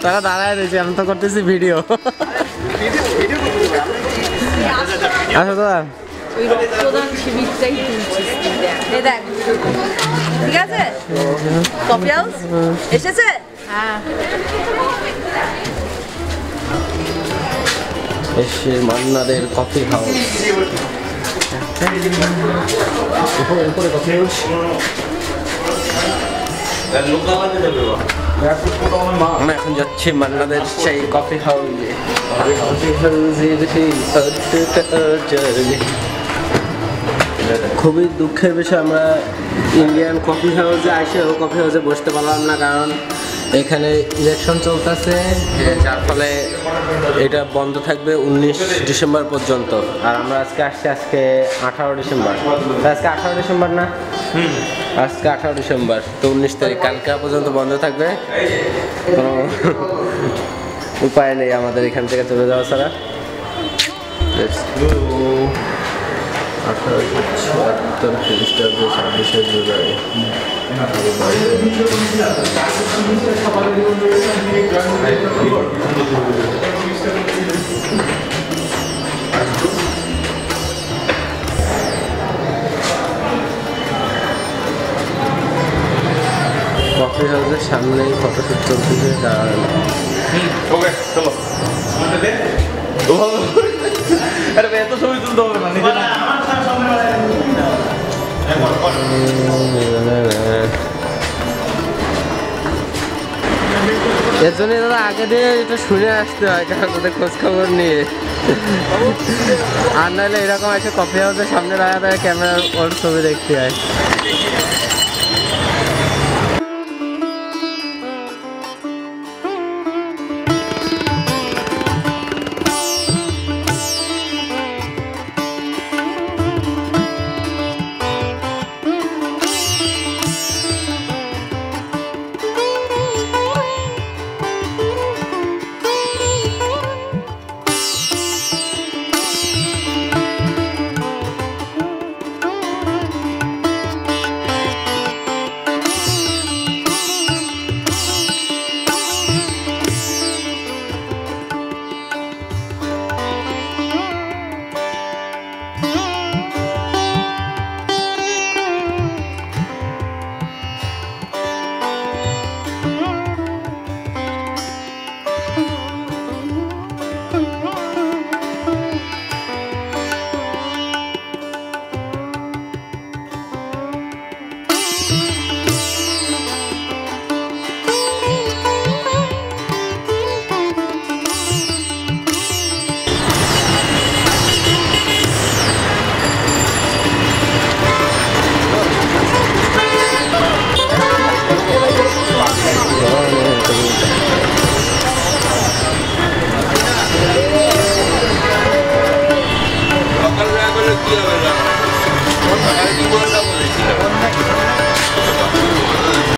তারা দাঁড়ায় রয়েছে, আমি তো করতেছি ভিডিও। আচ্ছা দাদা ওই রক্তদান শিবিরটাই তুলছিস দেখ দেখ, ঠিক আছে? কফি হাউস এসেছে? হ্যাঁ এসে মান্নাদের কফি হাউস। আমরা এখন যাচ্ছি মান্নাদের সেই কফি হাউসে। খুবই দুঃখের বিষয়, আমরা ইন্ডিয়ান কফি হাউসে এসেও কফি হাউসে বসতে পারলাম না, কারণ এখানে ইলেকশন চলতেছে, যার ফলে এটা বন্ধ থাকবে 19 ডিসেম্বর পর্যন্ত। আর আমরা আজকে আসছি, আজকে 18 ডিসেম্বর, আজকে 18 ডিসেম্বর না? আজকে 18 ডিসেম্বর, তো 19 তারিখ, কালকে পর্যন্ত বন্ধ থাকবে। কোনো উপায় নেই আমাদের এখান থেকে চলে যাওয়া ছাড়া। 18 খ্রিস্টাব্দে 26শে জুলাই। কফি হাউসের সামনেই ফটোশুট চলতেছে। এত ছবি তুলতে হবে না, এর জন্য দাদা আগে দিয়ে এটা শুনে আসতে হয়, কারণ ওদের খোঁজ খবর নিয়ে। আর নাহলে এরকম আছে কফি হাউসের সামনে দাঁড়া ক্যামেরার ওর ছবি দেখতে হয়।